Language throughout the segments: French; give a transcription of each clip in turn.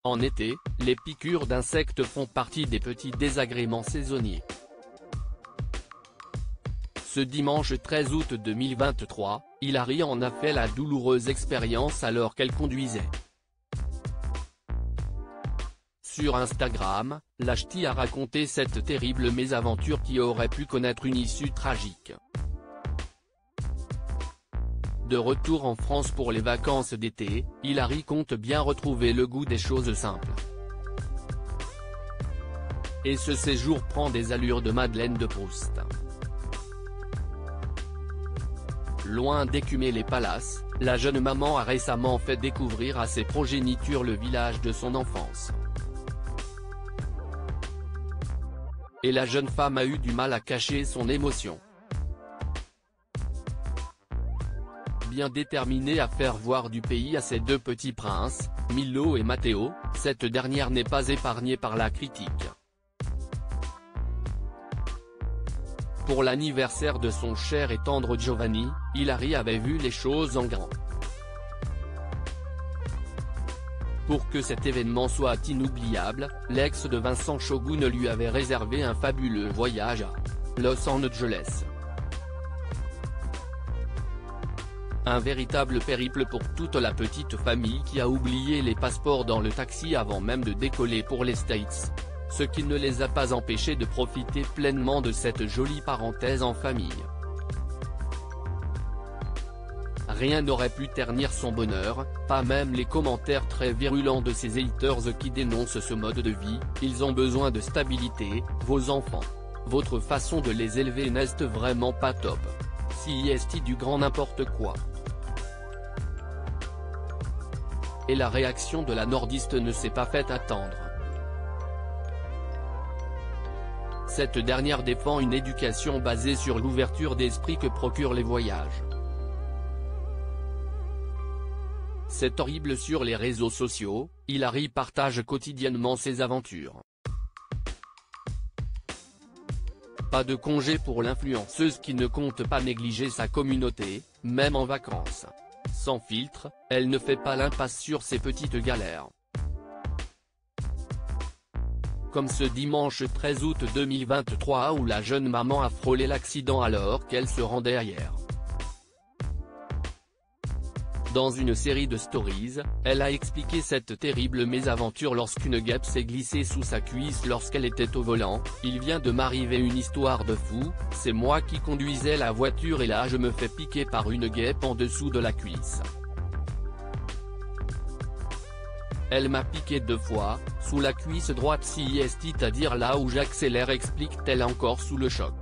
En été, les piqûres d'insectes font partie des petits désagréments saisonniers. Ce dimanche 13 août 2023, Hilary en a fait la douloureuse expérience alors qu'elle conduisait. Sur Instagram, la ch'ti a raconté cette terrible mésaventure qui aurait pu connaître une issue tragique. De retour en France pour les vacances d'été, Hilary compte bien retrouver le goût des choses simples. Et ce séjour prend des allures de Madeleine de Proust. Loin d'écumer les palaces, la jeune maman a récemment fait découvrir à ses progénitures le village de son enfance. Et la jeune femme a eu du mal à cacher son émotion. Bien déterminée à faire voir du pays à ses deux petits princes, Milo et Matteo, cette dernière n'est pas épargnée par la critique. Pour l'anniversaire de son cher et tendre Giovanni, Hilary avait vu les choses en grand. Pour que cet événement soit inoubliable, l'ex de Vincent Shogun lui avait réservé un fabuleux voyage à Los Angeles. Un véritable périple pour toute la petite famille qui a oublié les passeports dans le taxi avant même de décoller pour les States. Ce qui ne les a pas empêchés de profiter pleinement de cette jolie parenthèse en famille. Rien n'aurait pu ternir son bonheur, pas même les commentaires très virulents de ses haters qui dénoncent ce mode de vie. Ils ont besoin de stabilité, vos enfants. Votre façon de les élever n'est vraiment pas top. CIST du grand n'importe quoi. Et la réaction de la nordiste ne s'est pas fait attendre. Cette dernière défend une éducation basée sur l'ouverture d'esprit que procurent les voyages. C'est horrible. Sur les réseaux sociaux, Hilary partage quotidiennement ses aventures. Pas de congé pour l'influenceuse qui ne compte pas négliger sa communauté, même en vacances. Sans filtre, elle ne fait pas l'impasse sur ses petites galères. Comme ce dimanche 13 août 2023 où la jeune maman a frôlé l'accident alors qu'elle se rendait ailleurs. Dans une série de stories, elle a expliqué cette terrible mésaventure lorsqu'une guêpe s'est glissée sous sa cuisse lorsqu'elle était au volant. Il vient de m'arriver une histoire de fou, c'est moi qui conduisais la voiture et là je me fais piquer par une guêpe en dessous de la cuisse. Elle m'a piqué 2 fois, sous la cuisse droite c'est-à-dire là où j'accélère, explique-t-elle encore sous le choc.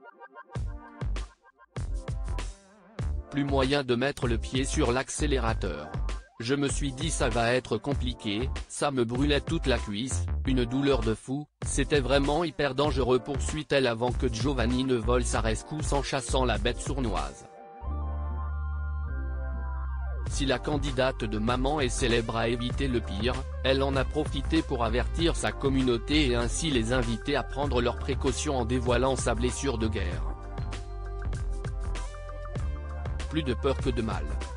Plus moyen de mettre le pied sur l'accélérateur. Je me suis dit ça va être compliqué, ça me brûlait toute la cuisse, une douleur de fou, c'était vraiment hyper dangereux, poursuit-elle avant que Giovanni ne vole sa rescousse en chassant la bête sournoise. Si la candidate de maman est célèbre à éviter le pire, elle en a profité pour avertir sa communauté et ainsi les inviter à prendre leurs précautions en dévoilant sa blessure de guerre. Plus de peur que de mal.